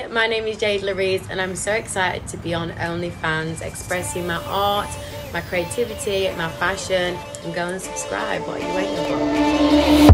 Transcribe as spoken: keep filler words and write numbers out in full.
Hi, my name is Jade Laurice and I'm so excited to be on OnlyFans expressing my art, my creativity, my fashion, and go and subscribe. What are you waiting for?